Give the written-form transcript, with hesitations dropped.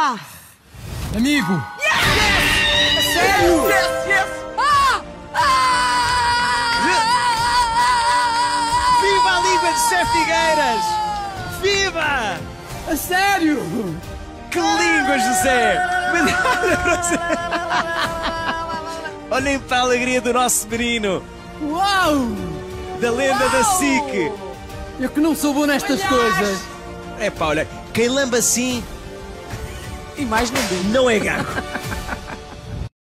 Amigo! Yes! Sério? Yes! Viva a Liga de Sé Figueiras! Viva! A sério? Que língua, José! Olhem para a alegria do nosso menino! Uau! Da lenda da SIC! Eu que não sou bom nestas coisas! É pá, olha, quem lamba assim E mais não digo. não é gago!